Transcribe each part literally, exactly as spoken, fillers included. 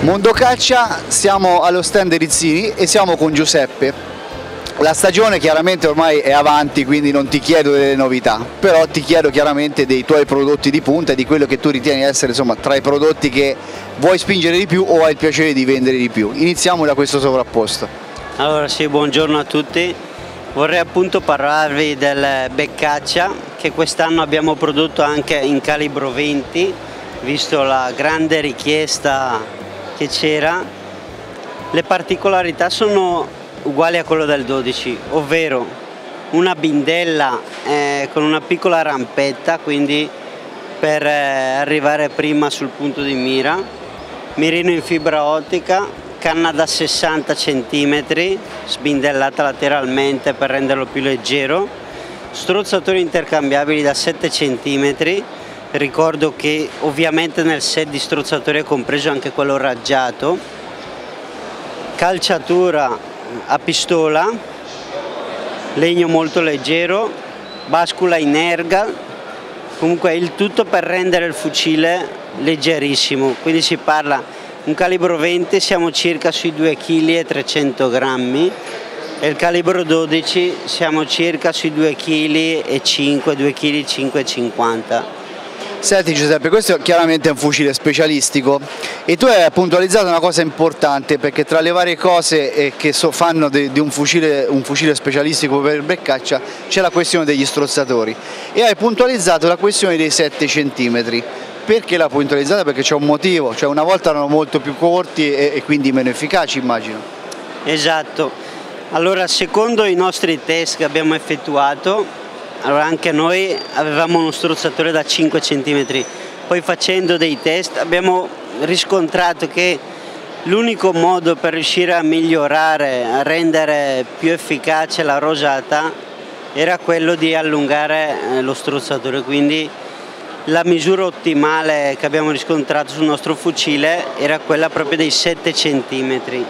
Mondo Caccia, siamo allo stand Rizzini e siamo con Giuseppe. La stagione chiaramente ormai è avanti, quindi non ti chiedo delle novità, però ti chiedo chiaramente dei tuoi prodotti di punta e di quello che tu ritieni essere, insomma, tra i prodotti che vuoi spingere di più o hai il piacere di vendere di più. Iniziamo da questo sovrapposto. Allora sì, buongiorno a tutti. Vorrei appunto parlarvi del Beccaccia, che quest'anno abbiamo prodotto anche in calibro venti, visto la grande richiesta che c'era. Le particolarità sono uguali a quello del dodici, ovvero una bindella eh, con una piccola rampetta, quindi per eh, arrivare prima sul punto di mira, mirino in fibra ottica, canna da sessanta centimetri, sbindellata lateralmente per renderlo più leggero, strozzatori intercambiabili da sette centimetri. Ricordo che ovviamente nel set di strozzatori è compreso anche quello raggiato, calciatura a pistola, legno molto leggero, bascula in erga, comunque il tutto per rendere il fucile leggerissimo, quindi si parla un calibro venti, siamo circa sui due virgola trecento grammi e il calibro dodici siamo circa sui due virgola cinque, due virgola cinquecentocinquanta. Senti Giuseppe, questo chiaramente è un fucile specialistico e tu hai puntualizzato una cosa importante, perché tra le varie cose che so, fanno di, di un, fucile, un fucile specialistico per il Beccaccia c'è la questione degli strozzatori e hai puntualizzato la questione dei sette centimetri. Perché l'ha puntualizzata? Perché c'è un motivo, cioè una volta erano molto più corti e, e quindi meno efficaci, immagino. Esatto, allora secondo i nostri test che abbiamo effettuato, allora anche noi avevamo uno strozzatore da cinque centimetri, poi facendo dei test abbiamo riscontrato che l'unico modo per riuscire a migliorare, a rendere più efficace la rosata era quello di allungare lo strozzatore, quindi la misura ottimale che abbiamo riscontrato sul nostro fucile era quella proprio dei sette centimetri.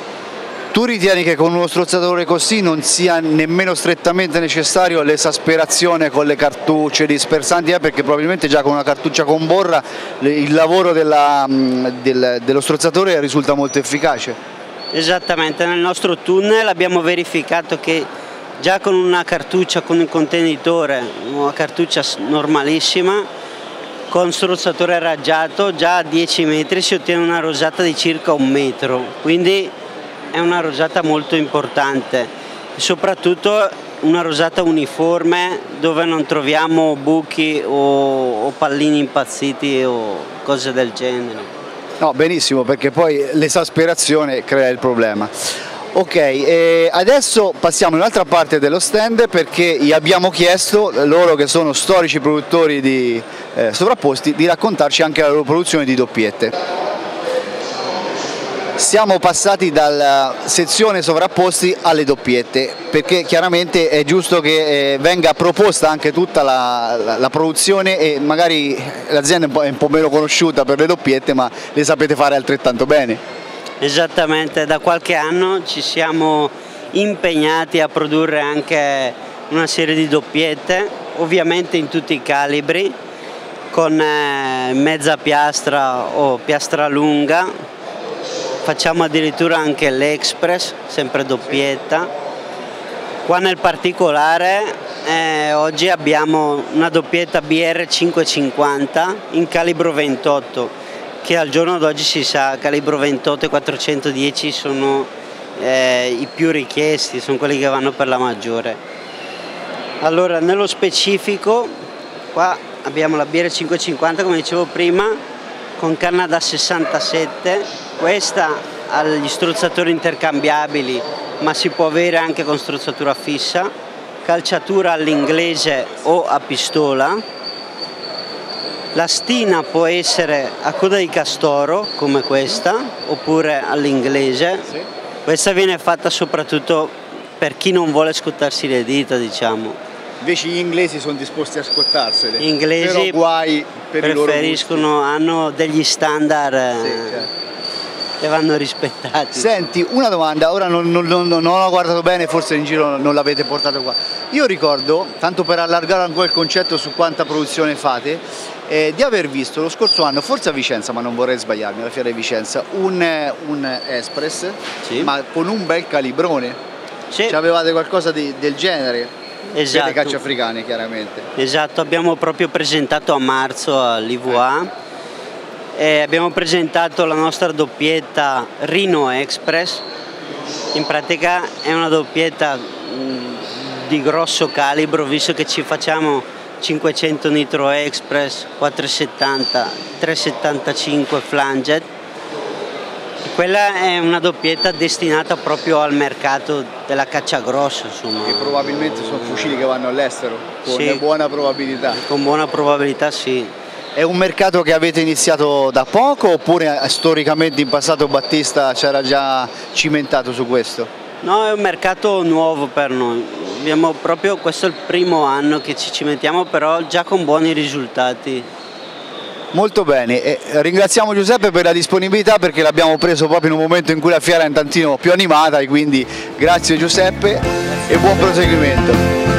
Tu ritieni che con uno strozzatore così non sia nemmeno strettamente necessario l'esasperazione con le cartucce dispersanti, eh, perché probabilmente già con una cartuccia con borra il lavoro della, del, dello strozzatore risulta molto efficace? Esattamente, nel nostro tunnel abbiamo verificato che già con una cartuccia, con un contenitore, una cartuccia normalissima, con strozzatore raggiato, già a dieci metri si ottiene una rosata di circa un metro, quindi è una rosata molto importante, soprattutto una rosata uniforme dove non troviamo buchi o, o pallini impazziti o cose del genere. No, benissimo, perché poi l'esasperazione crea il problema. Ok, eh, adesso passiamo in un'altra parte dello stand, perché gli abbiamo chiesto, loro che sono storici produttori di eh, sovrapposti, di raccontarci anche la loro produzione di doppiette. Siamo passati dalla sezione sovrapposti alle doppiette, perché chiaramente è giusto che eh, venga proposta anche tutta la, la, la produzione, e magari l'azienda è un po' meno conosciuta per le doppiette, ma le sapete fare altrettanto bene. Esattamente, da qualche anno ci siamo impegnati a produrre anche una serie di doppiette, ovviamente in tutti i calibri, con eh, mezza piastra o piastra lunga. Facciamo addirittura anche l'Express, sempre doppietta. Qua nel particolare eh, oggi abbiamo una doppietta B R cinquecentocinquanta in calibro ventotto, che al giorno d'oggi si sa calibro ventotto e quattrocentodieci sono eh, i più richiesti, sono quelli che vanno per la maggiore. Allora, nello specifico qua abbiamo la B R cinquecentocinquanta, come dicevo prima, con canna da sessantasette, questa ha gli strozzatori intercambiabili, ma si può avere anche con strozzatura fissa, calciatura all'inglese o a pistola, la stina può essere a coda di castoro come questa, oppure all'inglese. Sì. Questa viene fatta soprattutto per chi non vuole scottarsi le dita, diciamo. Invece gli inglesi sono disposti a scottarsele, gli inglesi però guai per preferiscono, hanno degli standard, sì, certo, che vanno rispettati. Senti, una domanda, ora non, non, non, non ho guardato bene, forse in giro non l'avete portato qua. Io ricordo, tanto per allargare ancora il concetto su quanta produzione fate, eh, di aver visto lo scorso anno, forse a Vicenza, ma non vorrei sbagliarmi, alla Fiera di Vicenza, un, un Express, sì, ma con un bel calibrone. Sì. Cioè, avevate qualcosa di, del genere? Esatto. Siete caccia africane, chiaramente. Esatto, abbiamo proprio presentato a marzo all'I V A eh. e abbiamo presentato la nostra doppietta Rhino Express. In pratica è una doppietta mh, di grosso calibro, visto che ci facciamo cinquecento nitro Express, quattrocentosettanta, trecentosettantacinque flanget. Quella è una doppietta destinata proprio al mercato della caccia grossa, insomma. E probabilmente sono fucili che vanno all'estero, con sì, buona probabilità. Con buona probabilità sì. È un mercato che avete iniziato da poco oppure storicamente in passato Battista c'era già cimentato su questo? No, è un mercato nuovo per noi. Abbiamo proprio, questo è il primo anno che ci cimentiamo, però già con buoni risultati. Molto bene, e ringraziamo Giuseppe per la disponibilità, perché l'abbiamo preso proprio in un momento in cui la fiera è un tantino più animata, e quindi grazie Giuseppe e buon proseguimento.